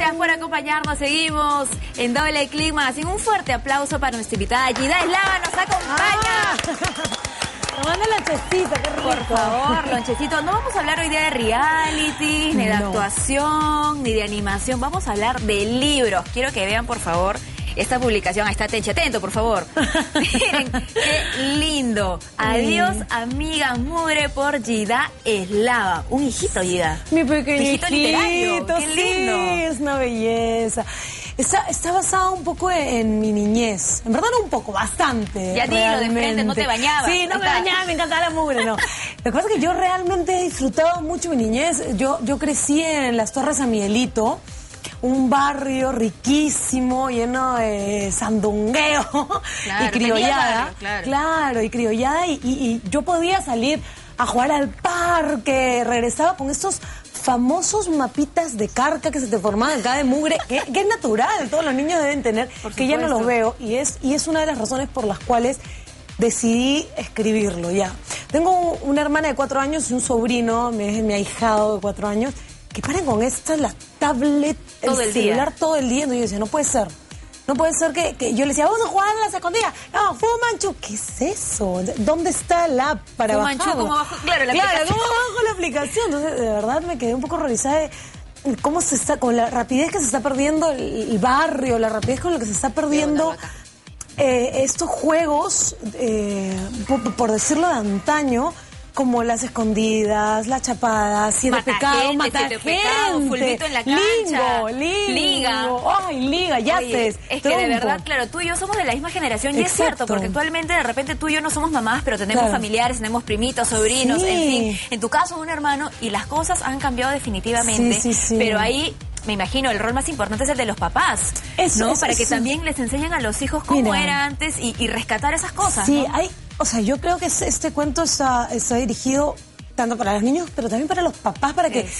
Gracias por acompañarnos. Seguimos en Doble Clic Magazine. Un fuerte aplauso para nuestra invitada Gida Eslava. Nos acompaña. Tomando lonchecito, qué rico. Por favor, lonchecito. No vamos a hablar hoy día de reality, ni de actuación, ni de animación. Vamos a hablar de libros. Quiero que vean, por favor, esta publicación. Ahí está, Tenche, atento, por favor. Miren, qué lindo. Adiós, amiga mugre, por Gida Eslava. Un hijito, Gida. Mi pequeñito. Hijito literario. Qué lindo. Sí, es una belleza. Está basada un poco en mi niñez. En verdad no un poco, bastante. Ya dilo de frente, no te bañabas. Sí, no me bañaba, me encantaba la mugre, no. Lo que pasa es que yo realmente he disfrutado mucho mi niñez. Yo crecí en las Torres San Miguelito, un barrio riquísimo, lleno de sandungueo, claro, y criollada. Barrio, claro, y criollada, y yo podía salir a jugar al parque, regresaba con estos famosos mapitas de carca que se te formaban acá de mugre, que es natural, todos los niños deben tener, que ya no los veo, y es una de las razones por las cuales decidí escribirlo ya. Tengo una hermana de 4 años y un sobrino, mi ahijado de 4 años, que paren con la tablet, el celular todo el día. Y yo decía, no puede ser. No puede ser que yo le decía, vamos a jugar a las escondidas. No, Fumanchu, ¿qué es eso? ¿Dónde está la app para bajarlo? ¿Cómo bajo? Claro, ¿cómo bajo la aplicación? Entonces, de verdad me quedé un poco horrorizada de cómo se está, con la rapidez que se está perdiendo el barrio, la rapidez con la que se está perdiendo estos juegos, por decirlo de antaño, como las escondidas, las chapadas, siete pecados, mata gente, fulbito en la cancha, lingo, liga. Ay, liga, yates. Es que de verdad, claro, tú y yo somos de la misma generación y es cierto, porque actualmente de repente tú y yo no somos mamás, pero tenemos familiares, tenemos primitos, sobrinos, en fin. En tu caso, un hermano, y las cosas han cambiado definitivamente. Pero ahí, me imagino, el rol más importante es el de los papás, ¿no? Para que también les enseñen a los hijos cómo era antes y rescatar esas cosas. Sí, ¿no? O sea, yo creo que este cuento está dirigido tanto para los niños, pero también para los papás, para que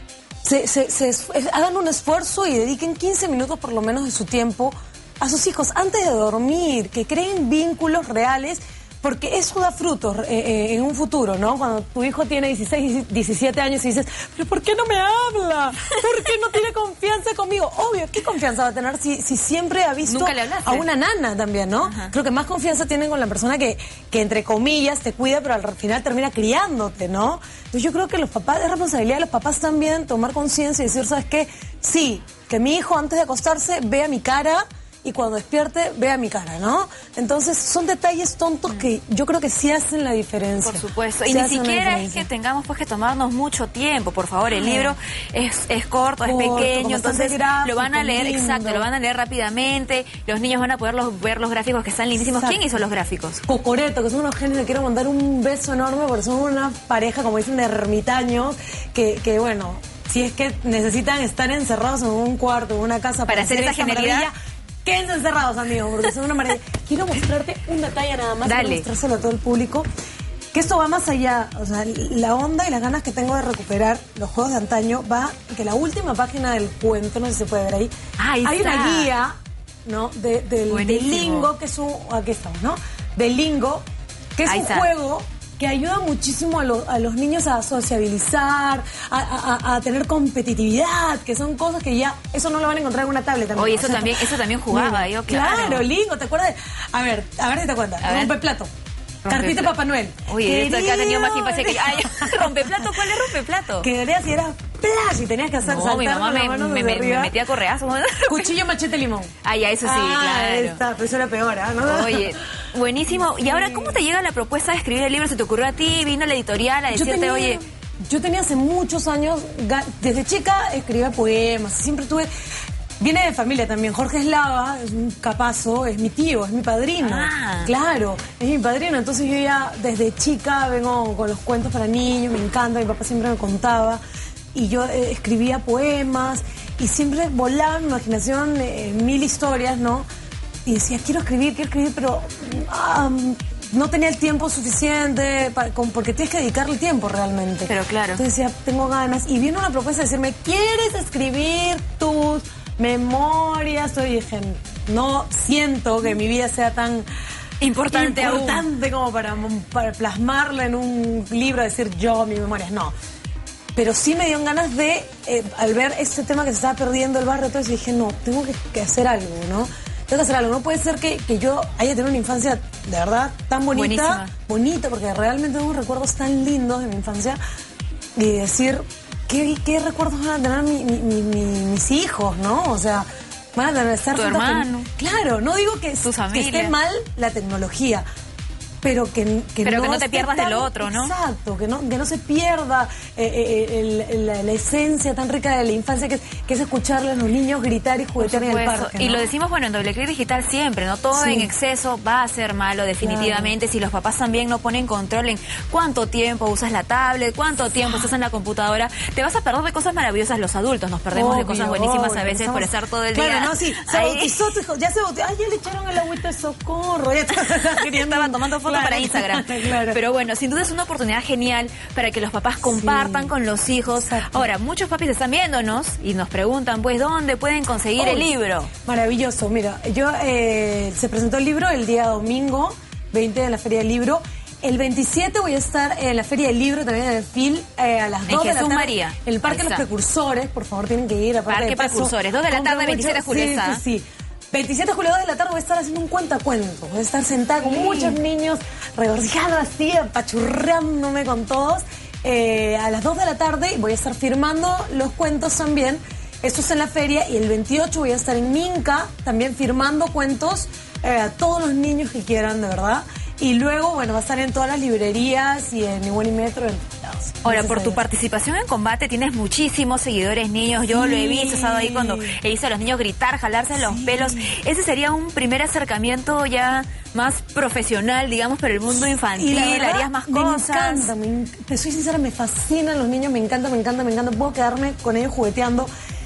hagan un esfuerzo y dediquen 15 minutos por lo menos de su tiempo a sus hijos antes de dormir, que creen vínculos reales, porque eso da frutos en un futuro, ¿no? Cuando tu hijo tiene 16, 17 años y dices, ¿pero por qué no me habla? ¿Por qué no tiene confianza conmigo? Obvio, ¿qué confianza va a tener si siempre ha visto a una nana también, ¿no? Creo que más confianza tienen con la persona que entre comillas te cuida, pero al final termina criándote, ¿no? Entonces yo creo que los papás, es responsabilidad de los papás también tomar conciencia y decir, ¿sabes qué? Sí, que mi hijo antes de acostarse vea mi cara y cuando despierte vea mi cara, ¿no? Entonces son detalles tontos que yo creo que sí hacen la diferencia. Por supuesto, y ni siquiera es que tengamos pues que tomarnos mucho tiempo, por favor, el libro es corto, es pequeño, entonces lo van a leer, lo van a leer rápidamente, los niños van a poder ver los gráficos que están lindísimos. ¿Quién hizo los gráficos? Cocoreto, que son unos genios, le quiero mandar un beso enorme porque son una pareja, como dicen, de ermitaños, que bueno, si es que necesitan estar encerrados en un cuarto, en una casa para hacer esa genialidad, quédense encerrados, amigos, porque son una maravilla. Quiero mostrarte un detalle nada más, para mostrárselo a todo el público, que esto va más allá. O sea, la onda y las ganas que tengo de recuperar los juegos de antaño va que la última página del cuento, no sé si se puede ver ahí, hay una guía, ¿no? Del Lingo, que es aquí estamos, ¿no? Del Lingo, que es un juego que ayuda muchísimo a los niños a sociabilizar, a tener competitividad, que son cosas que ya, eso no lo van a encontrar en una tablet también. Oye, eso también jugaba yo, Claro, Lingo, ¿te acuerdas? A ver si te acuerdas. Rompeplato. Cartita Papá Noel. Oye, esto acá ha tenido más infancia que yo. Ay, rompeplato, ¿cuál es rompeplato? Que querías y era flash y tenías que hacer saltar mi mamá me metía correazo. Cuchillo, machete, limón. Ah, ya, eso sí, claro. Pero eso era peor, ¿no? Oye, buenísimo. ¿Y ahora cómo te llega la propuesta de escribir el libro? ¿Se te ocurrió a ti? ¿Vino la editorial a decirte, oye? Yo tenía hace muchos años, desde chica escribía poemas, siempre tuve... Viene de familia también. Jorge Eslava es un capazo, es mi tío, es mi padrino. Claro, es mi padrino. Entonces yo ya desde chica vengo con los cuentos para niños, me encanta, mi papá siempre me contaba. Y yo escribía poemas y siempre volaba en mi imaginación 1000 historias, ¿no? Y decía, quiero escribir, pero no tenía el tiempo suficiente, porque tienes que dedicarle tiempo realmente. Pero claro. Entonces decía, tengo ganas. Y vino una propuesta de decirme, ¿quieres escribir tus memorias? Y dije, no siento que mi vida sea tan importante como para plasmarla en un libro, decir yo, mis memorias. No. pero sí me dio ganas de, al ver este tema que se estaba perdiendo el barrio, entonces dije, no, tengo que hacer algo, ¿no? Tengo que hacer algo. No puede ser que yo haya tenido una infancia de verdad tan bonita, porque realmente tengo recuerdos tan lindos de mi infancia, y decir, ¿qué recuerdos van a tener mis hijos, ¿no? O sea, van a estar... Tu hermano. Claro, no digo que esté mal la tecnología, pero que no te pierdas de lo otro, ¿no? Exacto, que no se pierda la esencia tan rica de la infancia que es escucharle a los niños gritar y juguetear en el parque, ¿no? Y lo decimos, bueno, en Doble Clic Digital siempre, ¿no? Todo en exceso va a ser malo definitivamente. Claro. Si los papás también no ponen control en cuánto tiempo usas la tablet, cuánto tiempo estás en la computadora, te vas a perder de cosas maravillosas. Los adultos nos perdemos de cosas buenísimas a veces por estar todo el día. Claro, no, sí, se bautizó tu hijo, ya se bautizó, ay, ya le echaron el agüita de socorro, ya estaban tomando fotos para Instagram. Claro. Pero bueno, sin duda es una oportunidad genial para que los papás compartan con los hijos. Exacto. Ahora, muchos papis están viéndonos y nos preguntan, pues, ¿dónde pueden conseguir el libro? Maravilloso. Mira, se presentó el libro el día domingo 20 de la Feria del Libro. El 27 voy a estar en la Feria del Libro, también en el FIL, a las 2 de la tarde. María. El Parque de los Precursores, por favor, tienen que ir. Parque Precursores, 2 de la tarde, 27 de julio. Sí. 27 de julio, 2 de la tarde, voy a estar haciendo un cuentacuentos. Voy a estar sentada con muchos niños, regocijando así, apachurrándome con todos. A las 2 de la tarde voy a estar firmando los cuentos también. Esto es en la feria. Y el 28 voy a estar en Minca, también firmando cuentos a todos los niños que quieran, de verdad. Y luego, bueno, va a estar en todas las librerías y en Iguani Metro. Ahora, por tu participación en Combate tienes muchísimos seguidores niños. Yo lo he visto, he estado ahí cuando he visto a los niños gritar, jalarse los pelos. Ese sería un primer acercamiento ya más profesional, digamos, para el mundo infantil. Harías más cosas. Me encanta, te soy sincera, me fascinan los niños, me encanta. Puedo quedarme con ellos jugueteando.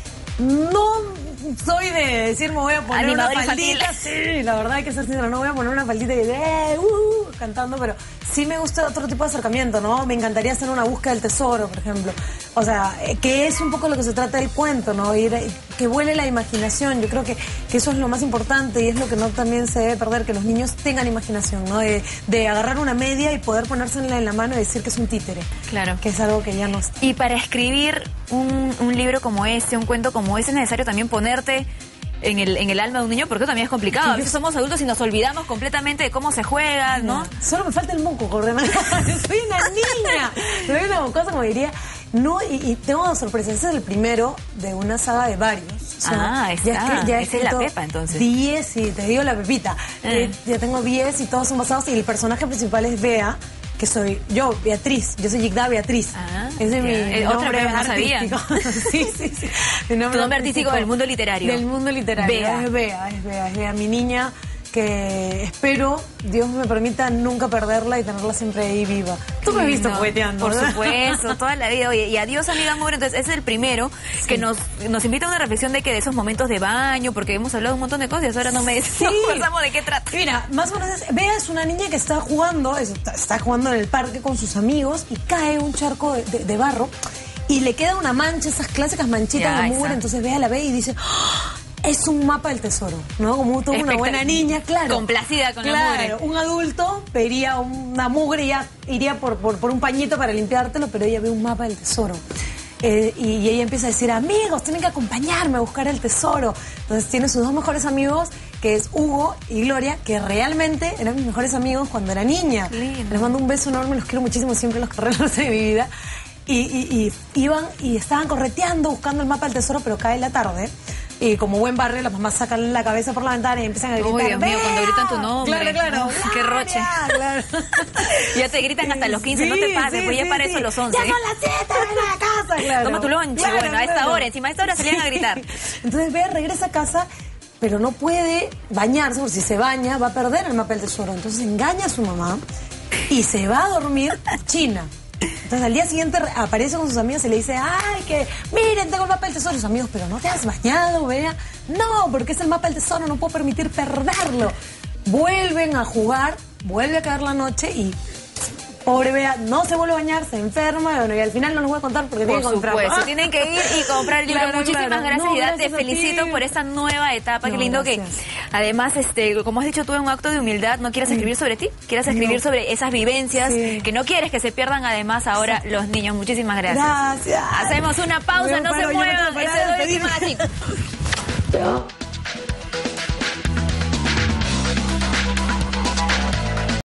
No soy de decir, me voy a poner una faldita. Sí, la verdad hay que ser sincera, no voy a poner una faldita y cantando, pero sí me gusta otro tipo de acercamiento, ¿no? Me encantaría hacer una búsqueda del tesoro, por ejemplo. O sea, que es un poco lo que se trata del cuento, ¿no? Que vuele la imaginación. Yo creo que eso es lo más importante y es lo que no también se debe perder, que los niños tengan imaginación, ¿no? De agarrar una media y poder ponérsela en la mano y decir que es un títere. Claro. Que es algo que ya no está. Y para escribir un libro como este, un cuento como ese, es necesario también ponerte en el alma de un niño, porque también es complicado. A veces somos adultos y nos olvidamos completamente de cómo se juega, ¿no? Solo me falta el moco, Jordana. Soy una niña. Soy una mocosa, como diría. No, y tengo una sorpresa. Ese es el primero de una saga de varios. O sea, esa es la Pepa, entonces. 10, sí, te digo la Pepita. Ya tengo 10 y todos son basados. Y el personaje principal es Bea, que soy yo, Beatriz. Yo soy Yigda Beatriz. Ese es mi nombre artístico. Sí. Tu nombre artístico del mundo literario. Del mundo literario. Bea. Es Bea, mi niña, que espero Dios me permita nunca perderla y tenerla siempre ahí viva. Tú me has visto jugueteando, por supuesto, toda la vida. Oye, y adiós, amiga amor. Entonces, ese es el primero que nos invita a una reflexión de que de esos momentos de baño, porque hemos hablado un montón de cosas y ahora no sabemos de qué trata. Mira, más o menos Bea es una niña que está jugando en el parque con sus amigos y cae un charco de barro y le queda una mancha, esas clásicas manchitas de mugre. Entonces Bea la ve y dice... Es un mapa del tesoro, ¿no? Como tú, una buena niña, claro. Complacida con la mugre. Claro, un adulto vería una mugre y ya iría por un pañito para limpiártelo, pero ella ve un mapa del tesoro. Y ella empieza a decir, amigos, tienen que acompañarme a buscar el tesoro. Entonces tiene sus dos mejores amigos, que es Hugo y Gloria, que realmente eran mis mejores amigos cuando era niña. Lindo. Les mando un beso enorme, los quiero muchísimo, siempre los correos de mi vida. Y iban y estaban correteando buscando el mapa del tesoro, pero cae la tarde. Y como buen barrio, las mamás sacan la cabeza por la ventana y empiezan a gritar. Uy, Dios mío, cuando gritan tu nombre. Claro. Qué roche. Claro. Ya te gritan hasta los 15, no te pases, pues ya para eso los 11. Ya son las 7, ven a la casa, claro. Toma tu lunch, bueno, a esta hora, encima a esta hora salían a gritar. Entonces Bea regresa a casa, pero no puede bañarse, porque si se baña va a perder el mapa del tesoro. Entonces engaña a su mamá y se va a dormir a China. Entonces al día siguiente aparece con sus amigos y le dice, ay, que miren, tengo el mapa del tesoro. Sus amigos, pero no te has bañado, Bea. No, porque es el mapa del tesoro, no puedo permitir perderlo. Vuelven a jugar, vuelve a caer la noche y Pobre Bea, no se vuelve a bañar, se enferma, y al final no nos voy a contar porque tiene que comprar. Por supuesto, tienen que ir y comprar el libro. Muchísimas gracias, no, Ida, te felicito por esta nueva etapa. Qué lindo que, además, como has dicho tú, en un acto de humildad, no quieras escribir sobre ti, quieras escribir sobre esas vivencias que no quieres que se pierdan, además, ahora los niños. Muchísimas gracias. Gracias. Hacemos una pausa, no se muevan. Ese doy así.